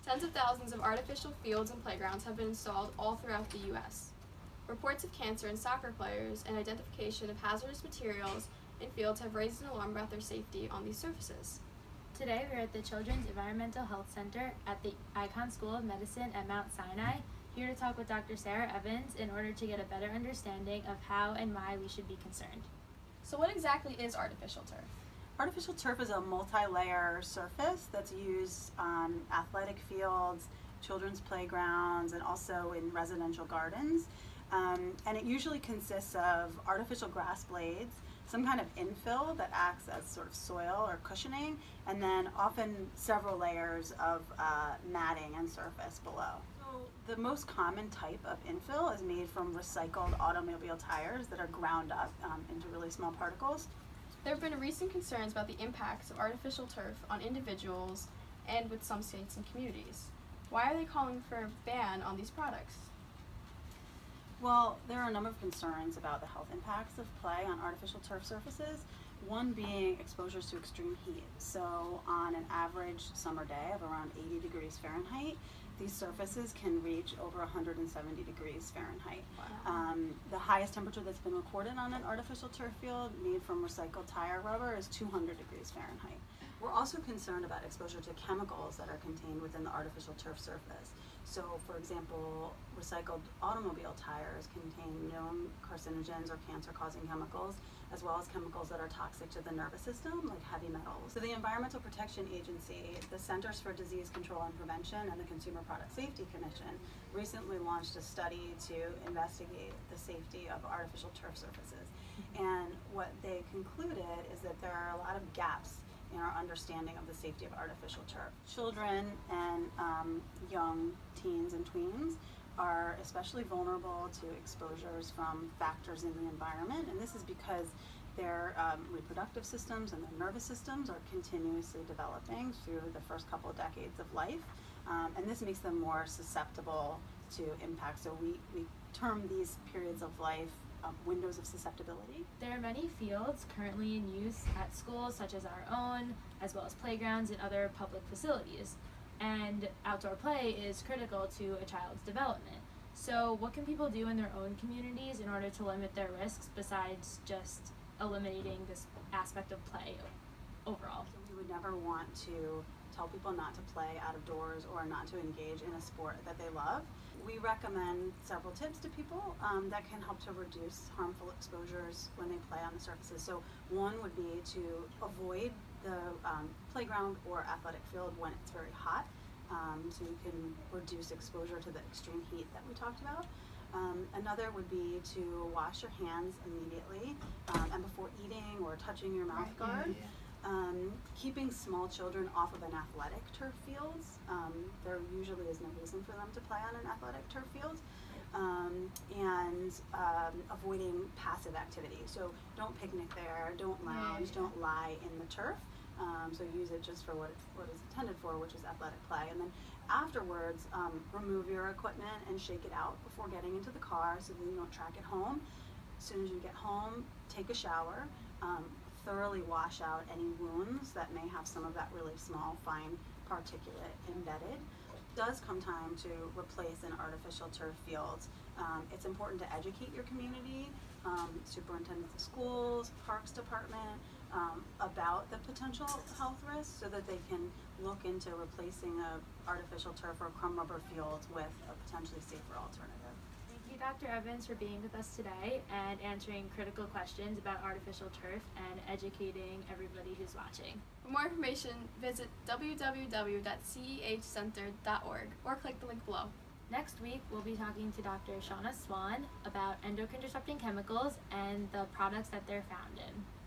Tens of thousands of artificial fields and playgrounds have been installed all throughout the U.S. Reports of cancer in soccer players and identification of hazardous materials in fields have raised an alarm about their safety on these surfaces. Today we're at the Children's Environmental Health Center at the Icahn School of Medicine at Mount Sinai, here to talk with Dr. Sarah Evans in order to get a better understanding of how and why we should be concerned. So what exactly is artificial turf? Artificial turf is a multi-layer surface that's used on athletic fields, children's playgrounds, and also in residential gardens. And it usually consists of artificial grass blades, some kind of infill that acts as sort of soil or cushioning, and then often several layers of matting and surface below. So the most common type of infill is made from recycled automobile tires that are ground up into really small particles. There have been recent concerns about the impacts of artificial turf on individuals and with some states and communities. Why are they calling for a ban on these products? Well, there are a number of concerns about the health impacts of play on artificial turf surfaces, one being exposures to extreme heat. So on an average summer day of around 80 degrees Fahrenheit, these surfaces can reach over 170 degrees Fahrenheit. Wow. The highest temperature that's been recorded on an artificial turf field made from recycled tire rubber is 200 degrees Fahrenheit. We're also concerned about exposure to chemicals that are contained within the artificial turf surface. So, for example, recycled automobile tires contain known carcinogens or cancer-causing chemicals, as well as chemicals that are toxic to the nervous system, like heavy metals. So the Environmental Protection Agency, the Centers for Disease Control and Prevention, and the Consumer Product Safety Commission recently launched a study to investigate the safety of artificial turf surfaces. And what they concluded is that there are a lot of gaps in our understanding of the safety of artificial turf. Children and young teens and tweens are especially vulnerable to exposures from factors in the environment, and this is because their reproductive systems and their nervous systems are continuously developing through the first couple of decades of life, and this makes them more susceptible to impact. So we term these periods of life windows of susceptibility. There are many fields currently in use at schools such as our own, as well as playgrounds and other public facilities. And outdoor play is critical to a child's development. So what can people do in their own communities in order to limit their risks besides just eliminating this aspect of play overall? We would never want to tell people not to play out of doors or not to engage in a sport that they love. We recommend several tips to people that can help to reduce harmful exposures when they play on the surfaces. So one would be to avoid the playground or athletic field when it's very hot, so you can reduce exposure to the extreme heat that we talked about. Another would be to wash your hands immediately and before eating or touching your mouth guard. Keeping small children off of an athletic turf field. There usually is no reason for them to play on an athletic turf field. And avoiding passive activity. So don't picnic there, don't lounge, don't lie in the turf. So use it just for what it's intended for, which is athletic play. And then afterwards, remove your equipment and shake it out before getting into the car so that you don't track it home. As soon as you get home, take a shower. Thoroughly wash out any wounds that may have some of that really small, fine particulate embedded. It does come time to replace an artificial turf field. It's important to educate your community, superintendents of schools, parks department, about the potential health risks so that they can look into replacing an artificial turf or crumb rubber field with a potentially safer alternative. Thank you, Dr. Evans, for being with us today and answering critical questions about artificial turf and educating everybody who's watching. For more information, visit www.cehcenter.org or click the link below. Next week, we'll be talking to Dr. Shauna Swan about endocrine disrupting chemicals and the products that they're found in.